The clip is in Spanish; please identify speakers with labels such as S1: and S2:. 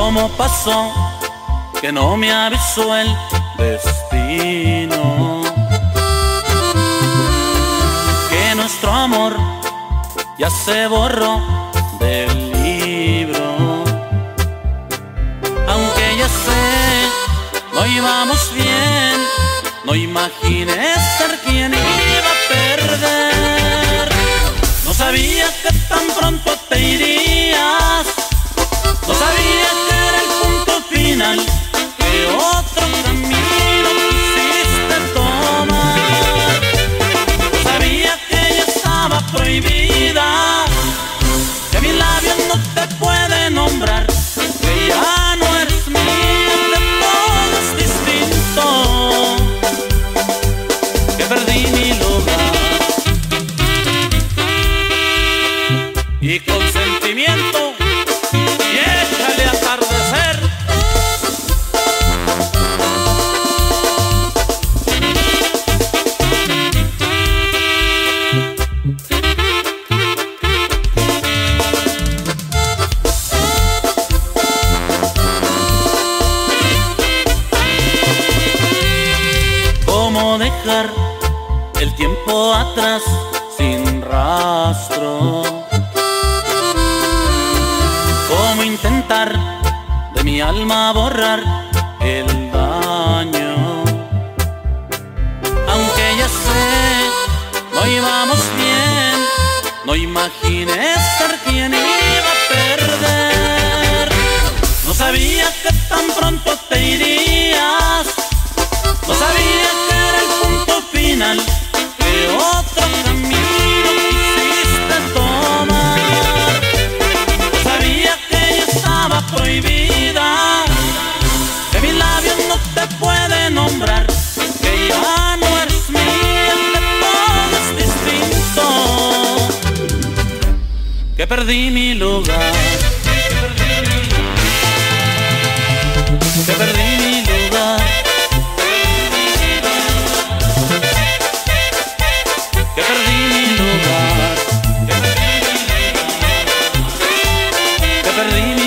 S1: ¿Cómo pasó que no me avisó el destino? Que nuestro amor ya se borró del libro. Aunque ya sé, no íbamos bien, no imaginé ser quien iba a perder. No sabía que tan pronto te irías, no sabía que era el punto final, que otro camino quisiste tomar. No sabía que ella estaba prohibida, que mi labio no te puede nombrar, que ya no eres mía, que todo es distinto, que perdí mi lugar. Y con sentimiento y échale atardecer. ¿Cómo dejar el tiempo atrás sin rastro? ¿Cómo intentar de mi alma borrar el daño? Aunque ya sé, no íbamos bien, no imaginé ser quien iba a perder. No sabía que tan pronto te irías, no sabía que era el punto final, que otro camino quisiste tomar. No sabía que ella estaba prohibida, que mi labio no te puede nombrar, que ya no eres mía, que todo es distinto, que perdí mi lugar, que perdí mi lugar, que perdí mi lugar, que perdí mi lugar, que perdí mi lugar.